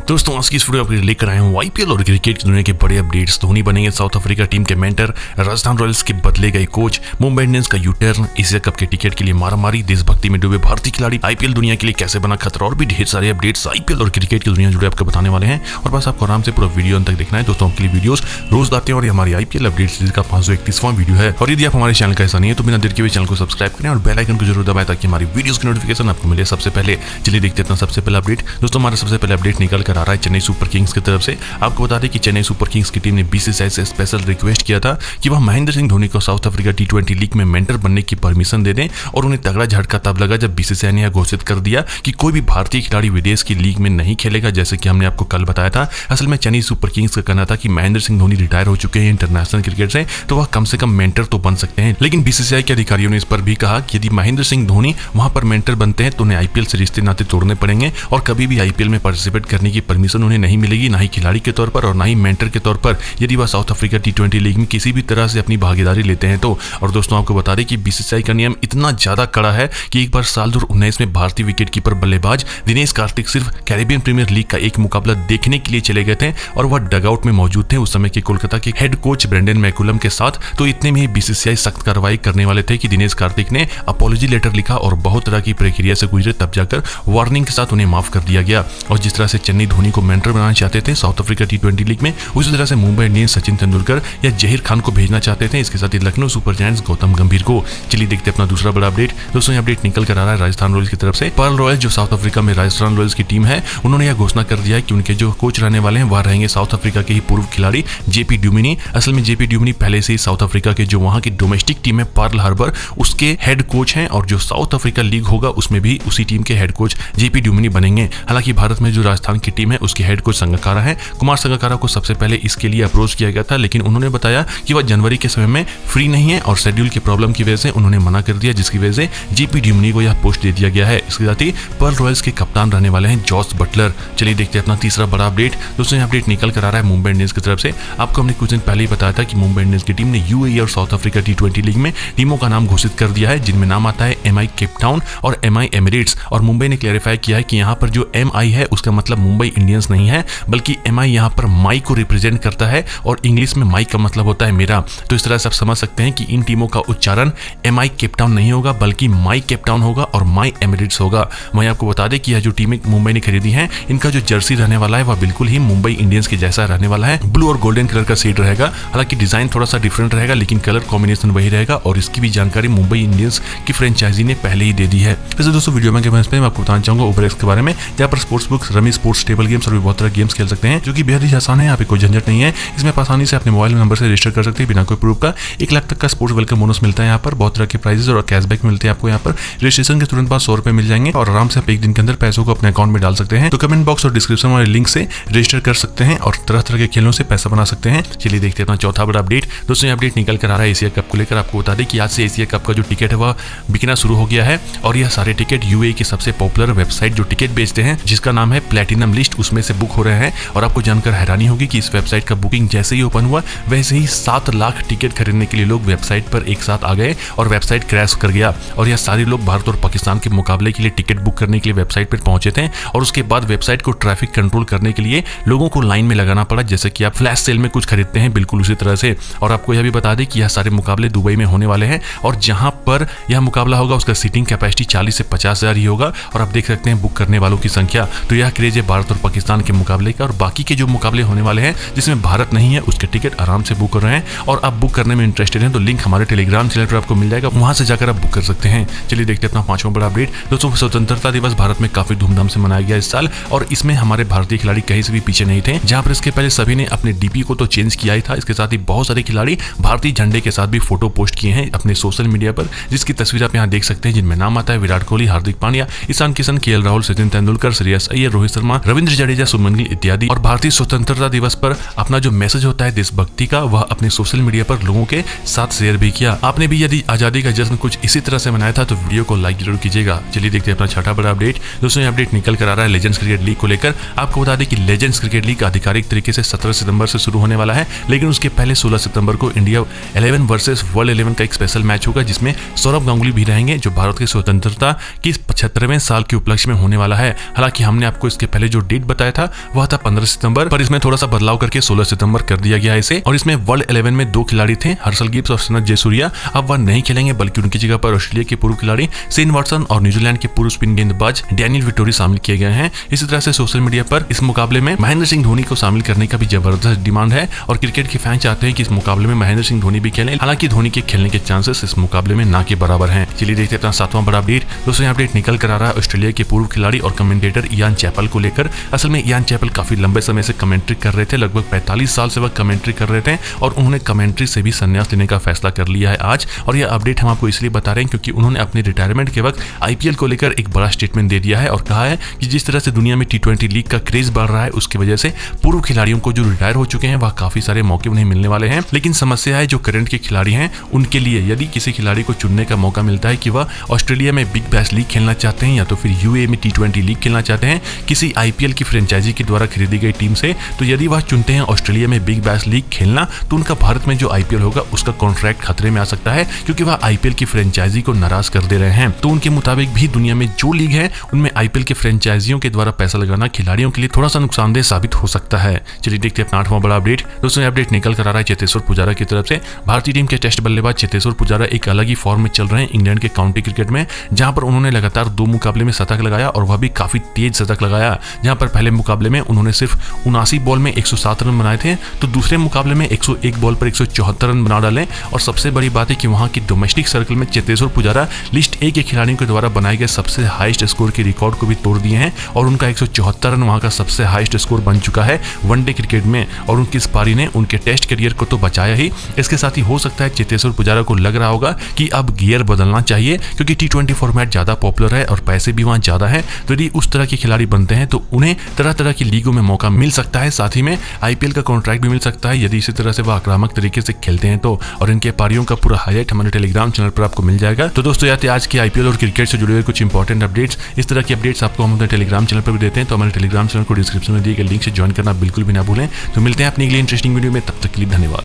दोस्तों आज की इस वीडियो आपके लिए लेकर आए हूं आईपीएल और क्रिकेट की दुनिया के बड़े अपडेट्स। धोनी बनेंगे साउथ अफ्रीका टीम के मेंटर, राजस्थान रॉयल्स के बदले गए कोच, मुंबई इंडियंस का यूटर्न, एशिया कप के टिकट के लिए मारामारी, देशभक्ति में डूबे भारतीय खिलाड़ी, आईपीएल दुनिया के लिए कैसे बना खतरा और भी ढेर सारे अपडेट्स आईपीएल और क्रिकेट की दुनिया जुड़े आपको बताने वाले हैं। और बस आपको आराम से पूरा वीडियो अंत तक देखना है। दोस्तों आपके लिए वीडियोस रोज आते हैं और हमारी आईपीएल अपडेट सीरीज का 531वां वीडियो है। और यदि आप हमारे चैनल का ऐसा नहीं है तो बिना देर के हुए चैनल को सब्सक्राइब करें और बेल आइकन को जरूर दबाएं ताकि हमारी वीडियोस की नोटिफिकेशन आपको मिले सबसे पहले। चलिए देखते हैं सबसे पहला अपडेट। दोस्तों हमारा सबसे पहले अपडेट निकल कर आ रहा है चेन्नई सुपर किंग्स की तरफ से। आपको बता दें कि चेन्नई सुपर किंग्स की टीम ने बीसीसीआई से स्पेशल रिक्वेस्ट किया था कि वह महेंद्र सिंह धोनी को साउथ अफ्रीका टी20 लीग में मेंटर बनने की परमिशन दे दें। और उन्हें तगड़ा झटका तब लगा जब बीसीसीआई ने यह घोषित कर दिया कि कोई भी भारतीय खिलाड़ी विदेश की लीग में नहीं खेलेगा, जैसे कि हमने आपको कल बताया था। असल में चेन्नई सुपर किंग्स का कहना था कि महेंद्र सिंह धोनी रिटायर हो चुके हैं इंटरनेशनल क्रिकेट से, तो वह कम से कम मेंटर तो बन सकते हैं। लेकिन बीसीसीआई के अधिकारियों ने इस पर भी कहा कि यदि महेंद्र सिंह धोनी वहां पर मेंटर बनते हैं तो उन्हें आईपीएल से रिश्ते नाते तोड़ने पड़ेंगे और कभी भी आईपीएल में पार्टिसिपेट करने की परमिशन उन्हें नहीं मिलेगी, ना ही खिलाड़ी के तौर पर और ना ही मेंटर के तौर पर, यदि वह साउथ अफ्रीका टी20 लीग में किसी भी तरह से अपनी भागीदारी लेते हैं तो। और दोस्तों आपको बता दें कि बीसीसीआई का नियम इतना ज्यादा कड़ा है कि एक बार साल 2019 में भारतीय विकेट कीपर बल्लेबाज दिनेश कार्तिक सिर्फ कैरेबियन प्रीमियर लीग का एक मुकाबला देखने के लिए चले गए थे और वह डगआउट में मौजूद थे उस समय के कोलकाता के हेड कोच ब्रेंडन मैकुलम के साथ। तो इतने में ही बीसीसीआई सख्त कार्रवाई करने वाले थे कि दिनेश कार्तिक ने अपॉलॉजी लेटर लिखा और बहुत तरह की प्रक्रिया से गुजरे, तब जाकर वार्निंग के साथ उन्हें माफ कर दिया गया। और जिस तरह से चेन्नई धोनी को मेंटर बनाना चाहते थे साउथ अफ्रीका टी20 लीग में, उसी तरह से मुंबई इंडियंस सचिन तेंदुलकर या जहीर खान को भेजना चाहते थे। इसके साथ ही लखनऊ सुपर जायंट्स गौतम गंभीर को। चलिए देखते हैं अपना दूसरा बड़ा अपडेट। दोस्तों अपडेट निकल कर आ रहा है राजस्थान रॉयल्स की तरफ से। पर्ल रॉयल्स जो साउथ अफ्रीका में राजस्थान रॉयल्स की टीम है, उन्होंने यह घोषणा कर दिया है कि उनके जो कोच रहने वाले हैं वह रहेंगे साउथ अफ्रीका के ही पूर्व खिलाड़ी जेपी ड्यूमिनी। असल में जेपी ड्यूमिनी पहले से ही साउथ अफ्रीका के जो वहां की डोमेस्टिक टीम है पर्ल हार्बर, उसके हेड कोच हैं और जो साउथ अफ्रीका लीग होगा उसमें भी उसी टीम के हेड कोच जेपी ड्यूमिनी बनेंगे। हालांकि भारत में जो राजस्थान की टीम है उसके हेड कोच संगकारा है। कुमार संगकारा को सबसे पहले इसके लिए अप्रोच किया गया था, लेकिन उन्होंने बताया कि वह जनवरी के समय में फ्री नहीं है और शेड्यूल की प्रॉब्लम की वजह से उन्होंने मना कर दिया, जिसकी वजह से जेपी ड्यूमिनी को यह पोस्ट दे दिया गया है। इसके साथ ही पर्ल रॉयल्स के कप्तान रहने वाले हैं जॉस बटलर। चलिए देखते हैं अपना तीसरा बड़ा अपडेट। दोस्तों यह अपडेट निकल कर आ रहा है मुंबई इंडियंस की तरफ से। आपको हमने कुछ दिन पहले ही बताया था कि मुंबई इंडियंस की टीम ने यूएई और साउथ अफ्रीका टी20 लीग में टीमों का नाम घोषित कर दिया है, जिनमें नाम आता है एमआई केप टाउन और एमआई एमिरेट्स। और मुंबई ने क्लैरिफाई किया है कि यहाँ पर जो एमआई है उसका मतलब मुंबई इंडियंस नहीं है, बल्कि एमआई यहाँ पर माई को रिप्रेजेंट करता है और इंग्लिश में माई का मतलब होता है मेरा। तो इस तरह से आप समझ सकते हैं कि इन टीमों का उच्चारण एमआई केप टाउन नहीं होगा बल्कि माई केप टाउन होगा और माई एमिरेट्स होगा। मैं आपको बता दें कि यह जो टीमें मुंबई ने खरीदी हैं, इनका जो जर्सी रहने वाला है वह बिल्कुल ही मुंबई इंडियंस के जैसा रहने वाला है। ब्लू और गोल्डन कलर का शेड रहेगा। हालांकि डिजाइन थोड़ा सा डिफरेंट रहेगा लेकिन कलर कॉम्बिनेशन वही रहेगा और इसकी भी जानकारी मुंबई इंडियंस की फ्रेंचाइजी ने पहले ही दे दी है। वैसे दोस्तों वीडियो में मैं आपको बताना चाहूंगा ओवरएक्स के बारे में, जहाँ पर sports books, rummy sports, table games और भी बहुत तरह गेम्स खेल सकते हैं, जो कि बेहद ही आसान है। यहाँ पे कोई झंझट नहीं है। इसमें आप आसानी से अपने मोबाइल नंबर से रजिस्टर कर सकते हैं बिना कोई प्रूफ का। 1 लाख तक का स्पोर्ट्स वेलकम बोनस मिलता है। यहाँ पर बहुत तरह के प्राइजेस और कैशबैक मिलते हैं आपको। यहाँ पर रजिस्ट्रेशन के तुरंत बाद 100 रुपए मिल जाएंगे और आराम से आप एक दिन के अंदर पैसों को अपने अकाउंट में डाल सकते हैं। तो कमेंट बॉक्स और डिस्क्रिप्शन वाले लिंक से रजिस्टर कर सकते हैं और तरह तरह के खेलों से पैसा बना सकते हैं। चलिए देखते हैं अपना चौथा बड़ा अपडेट। दोस्तों ये अपडेट निकल कर आ रहा है एशिया कप को लेकर। आपको बता दें कि आज से एशिया कप का जो टिकट है वह बिकना शुरू हो गया है और यह सारे टिकट यूएई की सबसे पॉपुलर वेबसाइट जो टिकट बेचते हैं, जिसका नाम है प्लेटिनम लिस्ट, उसमें से बुक हो रहे हैं। और आपको जानकर हैरानी होगी कि इस वेबसाइट का बुकिंग जैसे ही ओपन हुआ वैसे ही 7 लाख टिकट खरीदने के लिए लोग वेबसाइट पर एक साथ आ गए और वेबसाइट क्रैश कर गया। और यह सारे लोग भारत और पाकिस्तान के मुकाबले के लिए टिकट बुक करने के लिए वेबसाइट पर पहुंचे थे और उसके बाद वेबसाइट को ट्रैफिक कंट्रोल करने के लिए लोगों को लाइन में लगाना पड़ा, जैसे कि आप फ्लैश सेल में कुछ खरीदते हैं बिल्कुल उसी तरह से। और आपको यह भी बता दें कि यह सारे मुकाबले दुबई में होने वाले हैं और जहां पर यह मुकाबला होगा उसका सीटिंग कैपेसिटी 40 से 50 हजार ही होगा। और आप देख सकते हैं बुक करने वालों की संख्या। तो यह क्रेज है भारत और पाकिस्तान के मुकाबले का। और बाकी के जो मुकाबले होने वाले हैं जिसमें भारत नहीं है उसके टिकट आराम से बुक कर रहे हैं। और आप बुक करने में इंटरेस्टेड हैं तो लिंक हमारे टेलीग्राम चैनल पर आपको मिल जाएगा, वहां से जाकर आप बुक कर सकते हैं। चलिए देखते हैं अपना 5वां बड़ा अपडेट। दोस्तों स्वतंत्रता दिवस भारत में काफी धूमधाम से मनाया गया इस साल और इसमें हमारे भारतीय खिलाड़ी कहीं से भी पीछे नहीं थे। जहां पर इसके पहले सभी ने अपने डीपी को तो चेंज किया ही था, इसके साथ ही बहुत सारे खिलाड़ी भारतीय झंडे के साथ भी फोटो पोस्ट किए हैं अपने सोशल मीडिया पर, जिसकी तस्वीर आप यहाँ देख सकते हैं, जिनमें नाम आता है विराट कोहली, हार्दिक पांड्या, ईशान किशन, केएल राहुल, सचिन तेंदुलकर, श्रेयस अय्यर, रोहित शर्मा, रविंद्र जडेजा, सुमन गिल इत्यादि। और भारतीय स्वतंत्रता दिवस पर अपना जो मैसेज होता है देशभक्ति का वह अपने सोशल मीडिया पर लोगों के साथ शेयर भी किया। आपने भी यदि आजादी का जश्न कुछ इसी तरह से मनाया था तो वीडियो को लाइक जरूर कीजिएगा। चलिए देखते हैं अपना छठा बड़ा अपडेट। दोस्तों ये अपडेट निकल कर आ रहा है लेजेंड्स क्रिकेट लीग को लेकर। आपको बता दें कि लेजेंड्स क्रिकेट लीग आधिकारिक तरीके से 17 सितंबर से शुरू होने वाला है, लेकिन उसके पहले 16 सितंबर को इंडिया 11 वर्सेस वर्ल्ड 11 11 का एक स्पेशल मैच होगा जिसमें सौरभ गांगुली भी रहेंगे, जो भारत की स्वतंत्रता की 75वें साल के उपलक्ष्य में होने वाला है। हालांकि हमने आपको इसके पहले जो डेट बताया था वह था 15 सितंबर, पर इसमें थोड़ा सा बदलाव करके 16 सितंबर कर दिया गया इसे। और इसमें वर्ल्ड 11 में 2 खिलाड़ी थे, हर्षल गिब्स और सनत जयसूर्या, अब वह नहीं खेलेंगे, बल्कि उनकी जगह पर ऑस्ट्रेलिया के पूर्व खिलाड़ी शेन वाटसन और न्यूजीलैंड के पूर्व स्पिन गेंदबाज डैनियल विटोरी शामिल किए गए हैं। इसी तरह से सोशल मीडिया पर इस मुकाबले में महेंद्र सिंह धोनी को शामिल करने का भी जबरदस्त डिमांड है और क्रिकेट के फैन चाहते हैं कि इस मुकाबले में महेंद्र सिंह धोनी भी खेलें। हालांकि धोनी के खेलने के चांसेस इस मुकाबले में ना के बराबर हैं। चलिए देखते हैं अपना 7वां बड़ा अपडेट। दोस्तों यहाँ अपडेट निकल कर आ रहा है ऑस्ट्रेलिया के पूर्व खिलाड़ी और कमेंटेटर इयान चैपल को लेकर। असल में इयान चैपल काफी लंबे समय से कमेंट्री कर रहे थे, लगभग 45 साल से वह कमेंट्री कर रहे थे और उन्होंने कमेंट्री से भी संन्यास लेने का फैसला कर लिया है आज। और यह अपडेट हम आपको इसलिए बता रहे हैं क्योंकि उन्होंने अपने रिटायरमेंट के वक्त आईपीएल को लेकर एक बड़ा स्टेटमेंट दे दिया है और कहा है कि जिस तरह से दुनिया में T20 लीग का क्रेज बढ़ रहा है उसकी वजह से पूर्व खिलाड़ियों को जो रिटायर हो चुके हैं वह काफी सारे मौके उन्हें मिलने वाले हैं। लेकिन समस्या है जो करंट के खिलाड़ी हैं उनके लिए, यदि किसी खिलाड़ी को चुनने का मौका मिलता है कि वह ऑस्ट्रेलिया में बिग बैश लीग खेलना चाहते हैं या तो फिर यूएई में T20 लीग खेलना चाहते हैं किसी आईपीएल की फ्रेंचाइजी के द्वारा खरीदी गई टीम से, तो यदि वह चुनते हैं ऑस्ट्रेलिया में बिग बैश लीग खेलना तो उनका भारत में जो आईपीएल होगा उसका कॉन्ट्रैक्ट खतरे में आ सकता है क्योंकि वह आईपीएल की फ्रेंचाइजी को नाराज कर दे रहे हैं। तो उनके मुताबिक भी दुनिया में जो लीग है उनमें आईपीएल के फ्रेंचाइजियों के द्वारा पैसा लगाना खिलाड़ियों के लिए थोड़ा सा नुकसानदेह साबित हो सकता है। चलिए देखते हैं अपना 8वां बड़ा अपडेट। दोस्तों अपडेट निकल कर आ रहा है चेतेश्वर पुजारा की तरफ से। भारतीय टीम के टेस्ट बल्लेबाज चेतेश्वर पुजारा एक अलग ही फॉर्म में चल रहे हैं इंग्लैंड के काउंटी क्रिकेट में, जहां पर उन्होंने लगातार 2 मुकाबले में शतक लगाया और वह भी काफी तेज शतक लगाया। जहां पर पहले मुकाबले में उन्होंने सिर्फ 79 बॉल में 107 रन बनाए थे, तो दूसरे मुकाबले में 101 बॉल पर 174 रन बना डाले। और सबसे बड़ी बात है कि वहां की डोमेस्टिक सर्कल में चेतेश्वर पुजारा लिस्ट ए के खिलाड़ियों के द्वारा बनाए गए सबसे हाईएस्ट स्कोर के रिकॉर्ड को भी तोड़ दिए हैं और उनका 174 रन वहां का सबसे हाईएस्ट स्कोर बन चुका है वनडे क्रिकेट में। और उनकी इस पारी ने उनके टेस्ट करियर को तो बचाया ही, इसके साथ ही हो सकता है चेतेश्वर पुजारा को लग रहा होगा कि अब गियर बदलना चाहिए क्योंकि T20 फॉर्मेट ज्यादा पॉपुलर है और पैसे भी वहां ज्यादा है। तो यदि उस तरह के खिलाड़ी बनते हैं तो उन्हें तरह तरह की लीगों में मौका मिल सकता है, साथ ही में आईपीएल का कॉन्ट्रैक्ट भी मिल सकता है यदि इसी तरह से वह आक्रामक तरीके से खेलते हैं तो। और इनके पारियों का पूरा हाईलाइट हमारे टेलीग्राम चैनल पर आपको मिल जाएगा। तो दोस्तों याद आज की आईपीएल और क्रिकेट से जुड़े हुए कुछ इंपॉर्टेंट अपडेट्स, इस तरह की अपडेट्स आपको हम अपने टेलीग्राम चैनल पर भी देते हैं, तो हमारे टेलीग्राम चैनल को डिस्क्रिप्शन में दिए गए लिंक से ज्वाइन करना बिल्कुल भी ना भूलें। तो मिलते हैं अपनी अगली इंटरेस्टिंग वीडियो में, तब तक के लिए धन्यवाद।